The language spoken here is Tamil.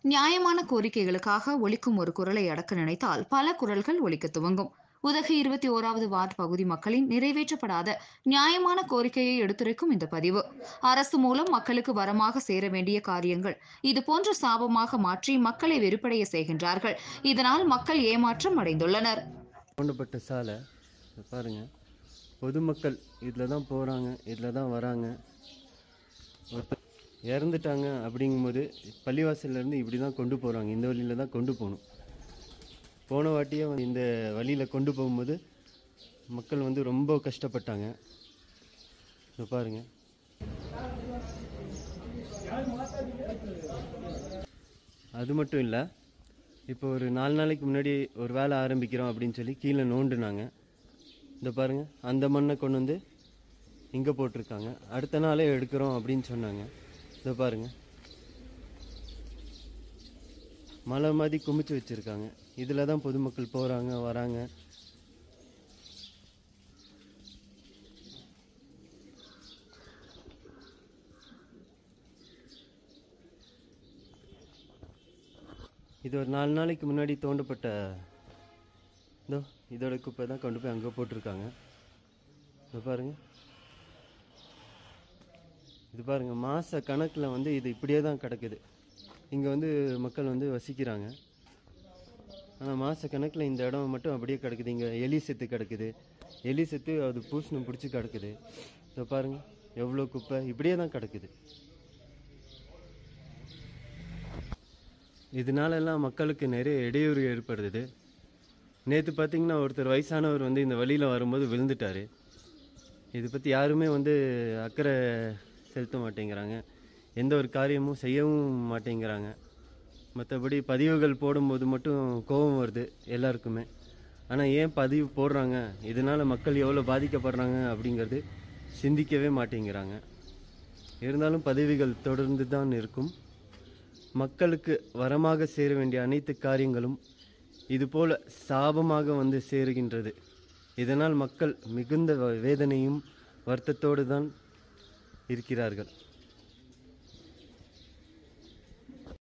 நியாயமான கோரிக்கைகளுக்காக ஒலிக்கும் ஒரு குரலை அடக்க நினைத்தால் பல குரல்கள் ஒலிக்க துவங்கும். உதகை 21வது வார்டு பகுதி மக்களின் நிறைவேற்றப்படாத நியாயமான கோரிக்கையை எடுத்துரைக்கும் இந்த பதிவு. அரசு மூலம் மக்களுக்கு வரமாக சேர வேண்டிய காரியங்கள் இதுபோன்ற சாபமாக மாற்றி மக்களை வெறுப்படைய செய்கின்றார்கள். இதனால் மக்கள் ஏமாற்றம் அடைந்துள்ளனர். தோண்டப்பட்ட சாலை பாருங்க, பொதுமக்கள் இதில் தான் போகிறாங்க, இதில் தான் வராங்க. ஒருத்தர் இறந்துட்டாங்க அப்படிங்கும்போது பள்ளிவாசல்லேருந்து இப்படி தான் கொண்டு போகிறாங்க, இந்த வழியில் தான் கொண்டு போகணும். போன வாட்டியே இந்த வழியில் கொண்டு போகும்போது மக்கள் ரொம்ப கஷ்டப்பட்டாங்க. இப்போ பாருங்க, அது மட்டும் இல்லை, இப்போ ஒரு 4 நாளைக்கு முன்னாடி ஒரு வேலை ஆரம்பிக்கிறோம் அப்படின்னு சொல்லி கீழே நோண்டுனாங்க. இந்த பாருங்க, அந்த மண்ணை கொண்டு வந்து இங்கே போட்டிருக்காங்க. அடுத்த நாளே எடுக்கிறோம் அப்படின்னு சொன்னாங்க. இதை பாருங்க, மலை மாதிரி குமிச்சு வச்சுருக்காங்க. இதில் தான் பொதுமக்கள் போகிறாங்க வராங்க. இது ஒரு 4 நாளைக்கு முன்னாடி தோண்டப்பட்ட இதோட குப்பை தான் கொண்டு போய் அங்கே போட்டிருக்காங்க. இது பாருங்க, இது பாருங்க, மாத கணக்கில் இது இப்படியே தான் கிடக்குது. இங்கே மக்கள் வசிக்கிறாங்க. ஆனால் மாத கணக்கில் இந்த இடம் மட்டும் அப்படியே கிடக்குது. இங்கே எலி செத்து கிடக்குது, எலி செத்து அது பூசணம் பிடிச்சி கிடக்குது. இதை பாருங்க, எவ்வளோ குப்பை இப்படியே தான் கிடக்குது. இதனாலெல்லாம் மக்களுக்கு நிறைய இடையூறு ஏற்படுது. நேற்று பார்த்தீங்கன்னா ஒருத்தர் வயசானவர் இந்த வழியில் வரும்போது விழுந்துட்டார். இதை பற்றி யாருமே அக்கறை செலுத்த மாட்டேங்கிறாங்க, எந்த ஒரு காரியமும் செய்யவும் மாட்டேங்கிறாங்க. மற்றபடி பதிவுகள் போடும்போது மட்டும் கோபம் வருது எல்லாருக்குமே. ஆனால் ஏன் பதிவு போடுறாங்க, இதனால் மக்கள் எவ்வளோ பாதிக்கப்படுறாங்க அப்படிங்கிறது சிந்திக்கவே மாட்டேங்கிறாங்க. இருந்தாலும் பதிவுகள் தொடர்ந்து தான் இருக்கும். மக்களுக்கு வரமாக சேர வேண்டிய அனைத்து காரியங்களும் இதுபோல சாபமாக சேருகின்றது. இதனால் மக்கள் மிகுந்த வேதனையும் வருத்தத்தோடு தான் இருக்கிறார்கள்.